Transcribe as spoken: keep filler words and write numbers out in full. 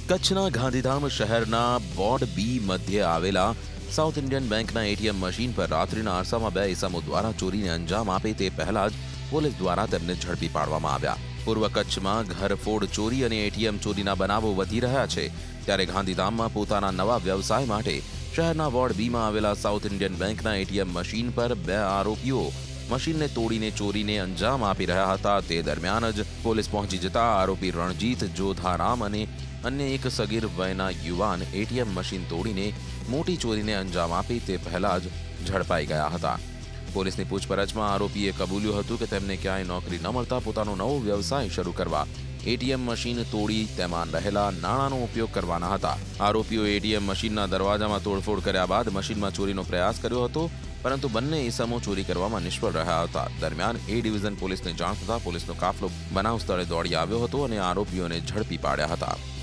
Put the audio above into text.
કચ્છના ગાંધીધામ શહેરના ward B મધ્યે આવેલા સાઉથ ઇન્ડિયન બેંકના એટીએમ મશીન પર રાત્રિના અરસામાં બે ઇસમો દ્વારા ચોરીને અંજામ આપે તે પહેલા જ પોલીસ દ્વારા તેમને ઝડપી પાડવામાં આવ્યા. પૂર્વ કચ્છમાં ઘરફોડ ચોરી અને એટીએમ ચોરીના બનાવો વધી રહ્યા છે, ત્યારે ગાંધીધામમાં પોતાના નવા વ્યવસાય માટે શહેરના વોર્ડ બીમાં આવેલા સાઉથ ઇન્ડિયન બેંકના એટીએમ મશીન પર બે આરોપીઓ મશીનને તોડીને ચોરીને અંજામ આપી રહ્યા હતા. તે દરમિયાન જ પોલીસ પહોંચી જતા આરોપી રણજીત જોધારામ અને અન્ય એક સગીર વયના યુવાન એટીએમ મશીન તોડીને મોટી ચોરીને અંજામ આપી તે પહેલા જ ઝડપાઈ ગયા હતા. પોલીસની પૂછપરછમાં આરોપીએ કબૂલ્યું હતું કે તેમને ક્યાંય નોકરી ન મળતા પોતાનો નવો વ્યવસાય શરૂ કરવા એટીએમ મશીન તોડી તેમાં રહેલા નાણાંનો ઉપયોગ કરવાના હતા. આરોપીઓ એટીએમ મશીનના દરવાજામાં તોડફોડ કર્યા બાદ મશીનમાં ચોરીનો પ્રયાસ કર્યો હતો, પરંતુ બંને ઇસમો ચોરી કરવામાં નિષ્ફળ રહ્યા હતા. દરમિયાન એ ડિવિઝન પોલીસને જાણ થતાં પોલીસનો કાફલો બનાવ સ્થળે દોડી આવ્યો હતો અને આરોપીઓને ઝડપી પાડ્યા હતા.